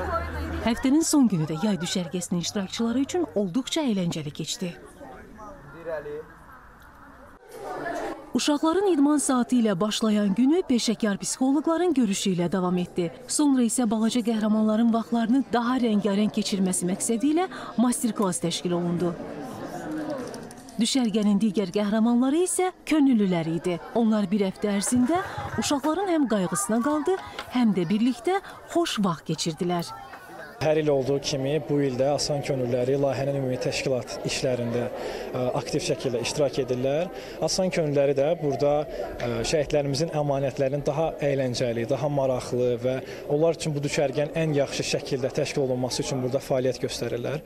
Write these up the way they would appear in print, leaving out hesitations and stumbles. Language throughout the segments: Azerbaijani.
Həftənin son günü də yay düşərgəsinin iştirakçıları üçün olduqca əyləncəli keçdi. Uşaqların idman saatı ilə başlayan günü peşəkar psixoloqların görüşü ilə davam etdi. Sonra isə balaca qəhrəmanların vaxtlarını daha rəngarəng keçirməsi məqsədi ilə master-klass təşkil olundu. Düşərgənin digər qəhrəmanları isə könüllülər idi. Onlar bir həftə ərzində uşaqların həm qayğısına qaldı, həm də birlikdə xoş vaxt keçirdilər. Hər il olduğu kimi bu ildə Asan Könülləri layihənin ümumi təşkilat işlərində aktiv şəkildə iştirak edirlər. Asan Könülləri də burada şəhidlərimizin əmanətlərinin daha əyləncəli, daha maraqlı və onlar üçün bu düşərgənin ən yaxşı şəkildə təşkil olunması üçün burada fəaliyyət göstərirlər.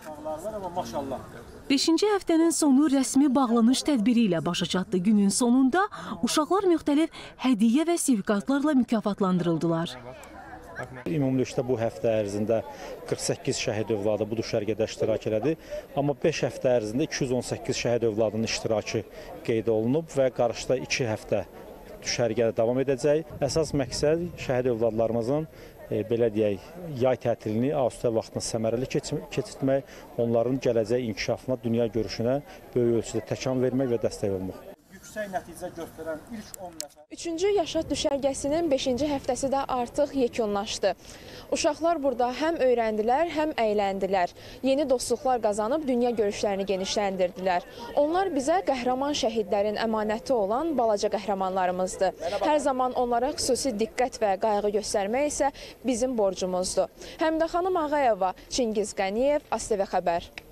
5-ci həftənin sonu rəsmi bağlanış tədbiri ilə başa çatdı. Günün sonunda uşaqlar müxtəlif hədiyyə və sertifikatlarla mükafatlandırıldılar. Ümumilikdə bu həftə ərzində 48 şəhid övladı bu düşərgədə iştirak elədi. Amma 5 həftə ərzində 218 şəhid övladının iştirakı qeyd olunub və qarşıda 2 həftə düşərgədə davam edəcək. Əsas məqsəd şəhid övladlarımızın belə deyək, yay tətilini avqust vaxtını səmərəli keçirtmək, onların gələcək inkişafına, dünya görüşünə böyük ölçüdə təkan vermək və dəstək olmaq. Yüksək nəticə göstərən ilk 10 nəfər. 3-cü Yaşad düşərgəsinin 5-ci həftəsi də artıq yekunlaşdı. Uşaqlar burada həm öyrəndilər, həm əyləndilər. Yeni dostluqlar qazanıb dünya görüşlərini genişləndirdilər. Onlar bizə qəhrəman şəhidlərin əmanəti olan balaca qəhrəmanlarımızdır. Hər zaman onlara xüsusi diqqət və qayğı göstərmək isə bizim borcumuzdur. Həmdə xanım Ağayeva, Çingiz Qəniyev, ASTV Xəbər.